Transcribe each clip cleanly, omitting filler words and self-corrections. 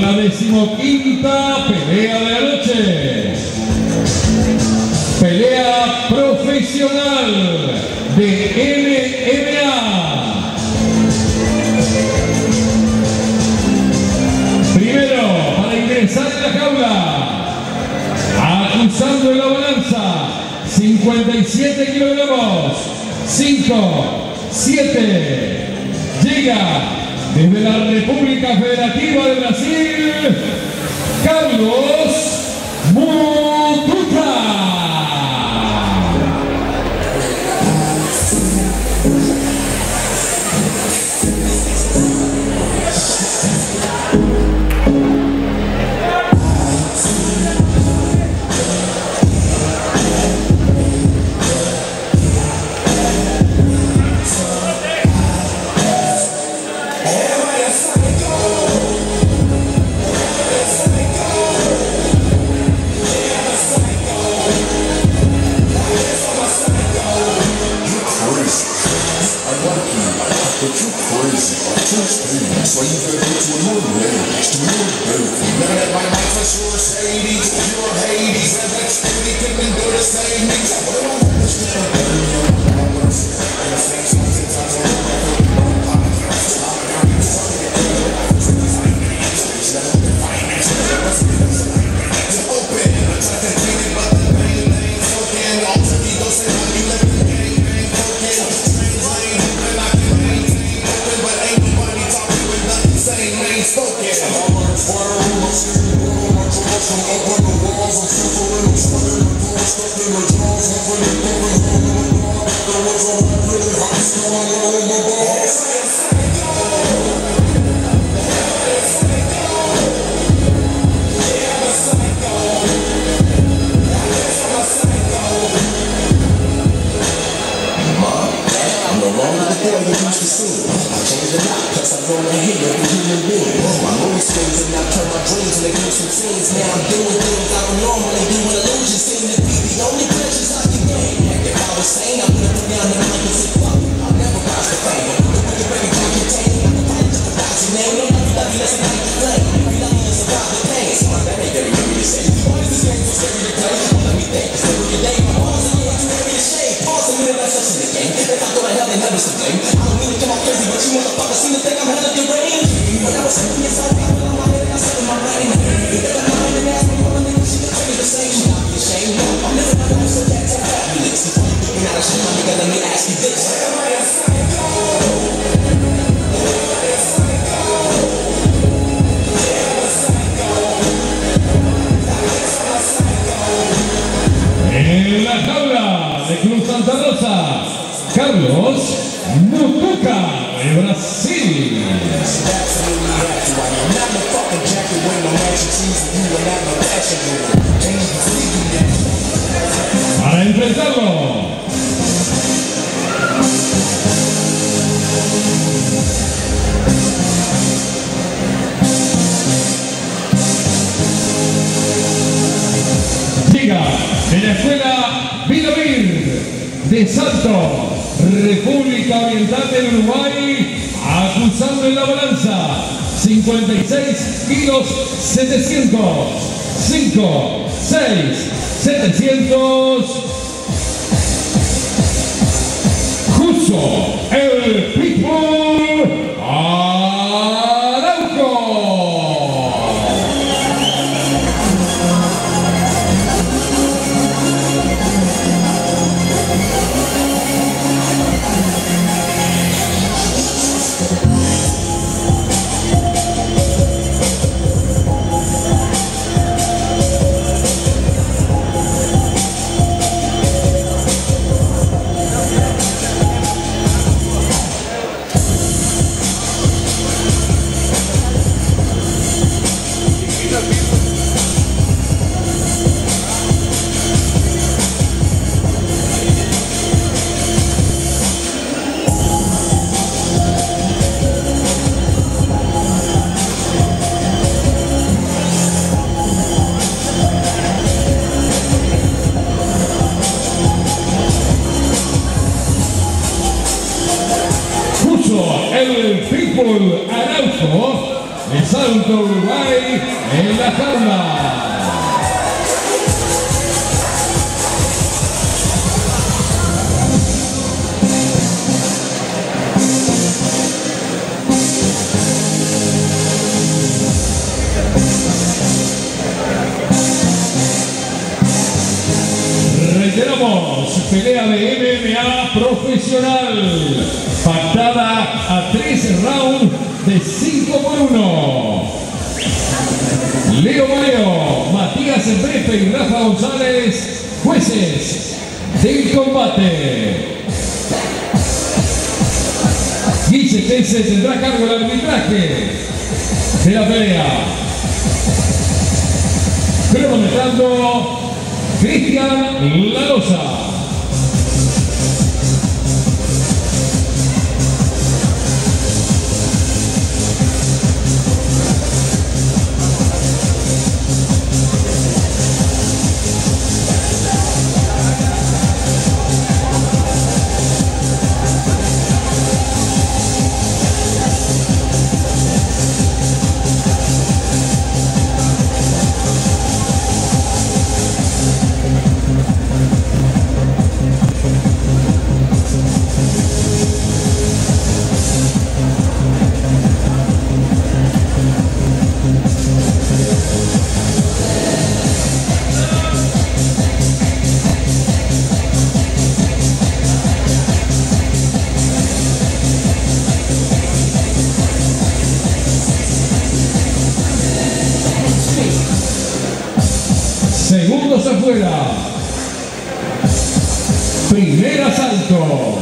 la 15ª pelea de la noche. Pelea profesional de MMA. Primero, para ingresar en la jaula, acusando en la balanza, 57 kilogramos, 5, 7, llega desde la República Federativa de Brasil, Carlos Mutuca. So you better get to a little lady, to a little baby. Now that my life is your Mercedes, your Hades, and that steady couldn't do the same. En la jaula de Cruz Santa Rosa, Carlos Mutuca de Brasil. Para enfrentarlo, de la escuela Vidomir de Salto, República Oriental del Uruguay, acusando en la balanza, 56 kilos 700, 5, 6, 700, Juso, el Pitbull Araujo. El Pitbull Araujo le sale Salto Uruguay en la jaula. Reiteramos, pelea de MMA profesional, pactada a 3 rounds de 5 por 1. Leo Mareo, Matías Embrefe y Rafa González, jueces del combate. Guille Tese tendrá cargo del arbitraje de la pelea. Cronometrando Cristian Lalosa. Segundos afuera. Primer asalto.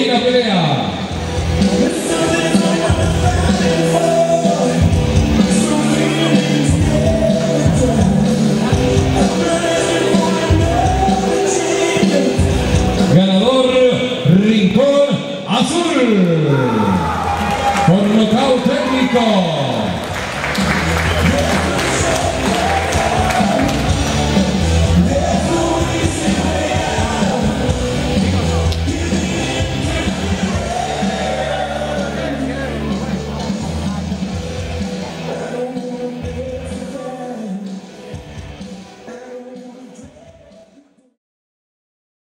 la pelea. Ganador, Rincón Azul. Por nocaut técnico.